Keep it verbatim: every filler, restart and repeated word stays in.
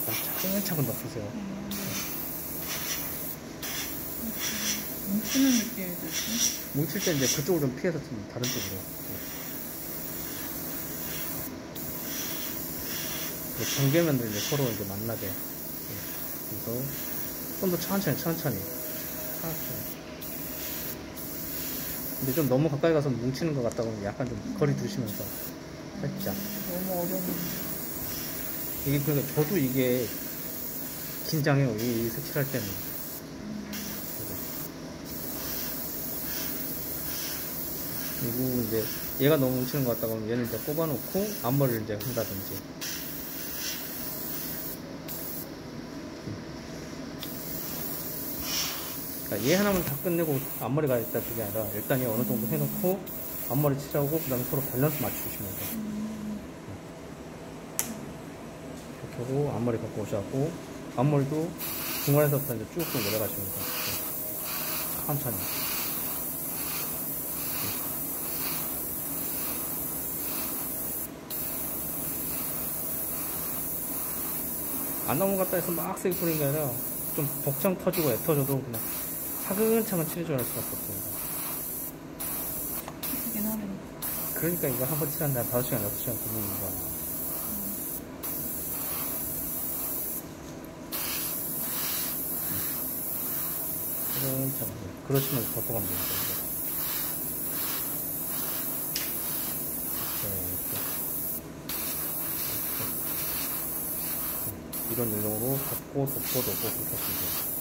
약간 차근차근 덮으세요. 음, 네. 뭉치는 느낌이 들지? 뭉칠 때 이제 그쪽을 좀 피해서 좀 다른 쪽으로. 네. 경계면들 이제 서로 이제 만나게. 네. 그래서 좀 더 천천히, 천천히. 천천히. 근데 좀 너무 가까이 가서 뭉치는 것 같다고 하면 약간 좀 거리 두시면서 살짝. 너무 어려운데. 이게 그러니까 저도 이게 긴장해요. 이 색칠할 때는. 그리고 이제 얘가 너무 뭉치는 것 같다고 하면 얘를 이제 꼽아놓고 앞머리를 이제 한다든지. 그러니까 얘 하나만 다 끝내고 앞머리가 있다 그게 아니라 일단 얘 어느 정도 해놓고 앞머리 칠하고 그 다음에 서로 밸런스 맞추시면 돼요. 이렇게 하고 앞머리 갖고 오셔갖고 앞머리도 중간에서부터 이제 쭉쭉 내려가시면서 천천히. 안 넘어갔다 해서 막 세게 뿌리는 게 아니라 좀 복장 터지고 애 터져도 그냥 차근차근 칠해줘야 할 수밖에 없습니다. 그긴 하네. 그러니까 이거 한 번 칠한 다음에 다섯 시간, 여섯 시간 굽는 거야. 차근차근. 그러시면서 덮어가면 됩니다. 이런 요령으로 덮고 덮고 덮고 그렇게 하시면 돼요.